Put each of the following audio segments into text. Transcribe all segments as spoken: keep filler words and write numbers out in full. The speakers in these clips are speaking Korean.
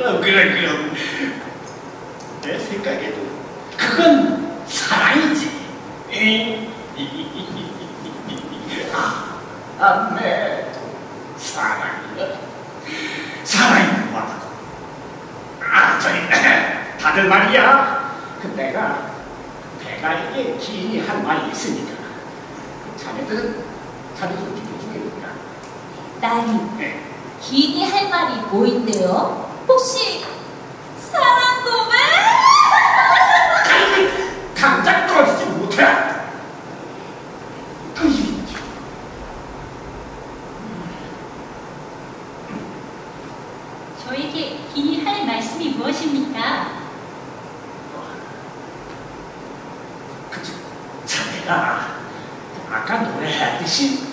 그럼 그럼 내 생각에도 그건 사랑이지. 아, 아, 네, 사랑이야. 사랑이구만. 아, 저기 다들 말이야. 그 내가 배가에게 기인이 한 말이 있으니까 자네들은 자네들 비켜주겠구나. 나리, 네. 기인이 할 말이 뭐인데요? 혹시 사랑 고백? 당장 꺼지지 못해. 저에게 기인이 할 말씀이 무엇입니까? 그치, 자네가 아까 노래했듯이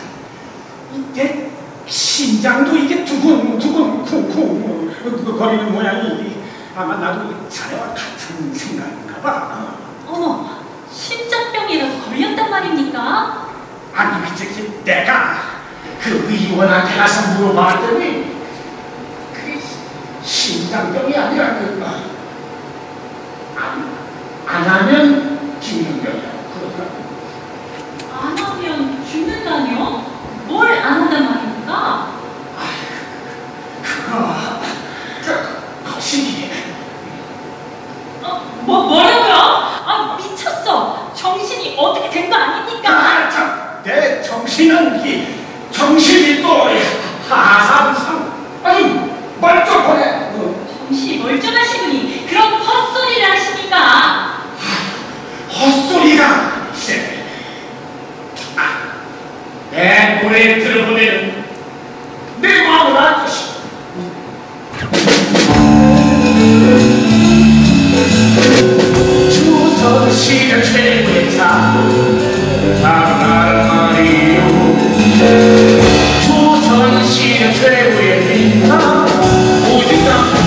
이게 심장도 이게 두근두근 쿵쿵 거리는 모양이 아마 나도 자네와 같은 생각인가 봐. 어머, 심장병이라도 걸렸단 말입니까? 아니, 그치, 내가 그 의원한테 가서 물어봤더니 그게 심장병이 아니라 그 안, 안 하면 죽는 병이라고 그러더라고. 안 하면 죽는다뇨? 뭘 안 한단 말입니까? 아, 그거 그 거시기. 어, 뭐, 뭐라고요? 아, 미쳤어. 정신이 어떻게 된 거 아닙니까? 아, 참, 내 정신은 이 정신이 또 하삼삼. 아니, 멀쩡하네. 정신이 멀쩡하신 분이 그런 헛소리를 하십니까? 헛소리가 글쎄. 아, 내 노래 들어보면 내 마음을 알 것이. 조선시대 최고의 차 사랑하는 말이요. 조선시대 최고의 민사 오직 당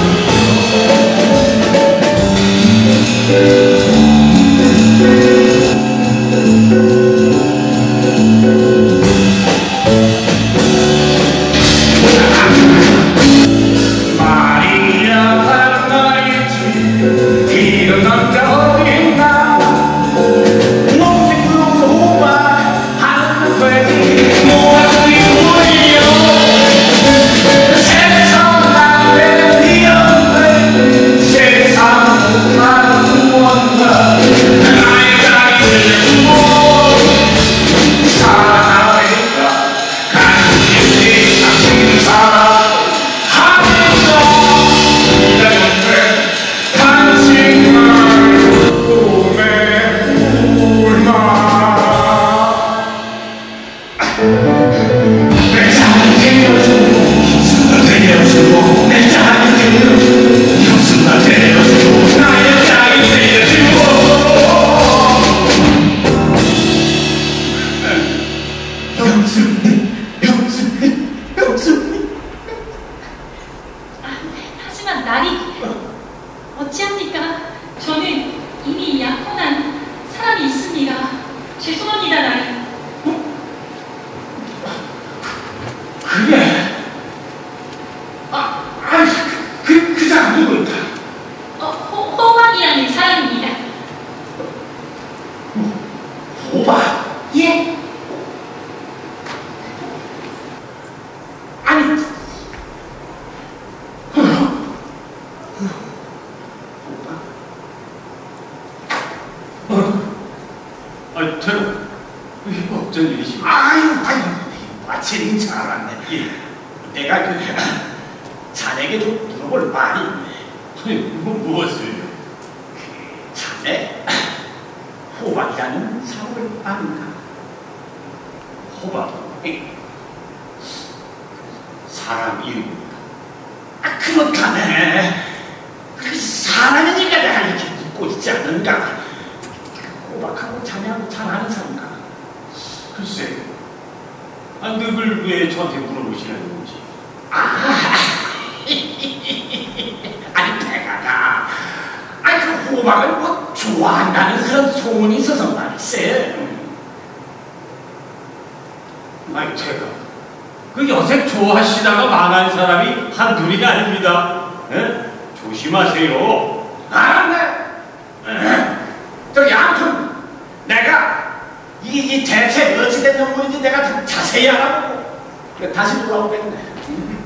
그 여색 좋아하시다가 망한 사람이 한둘이 아닙니다. 에? 조심하세요. 알았네. 저기 아무튼 내가 이, 이 대체 어찌된 연문인지 내가 좀 자세히 알아보고 다시 돌아오겠네.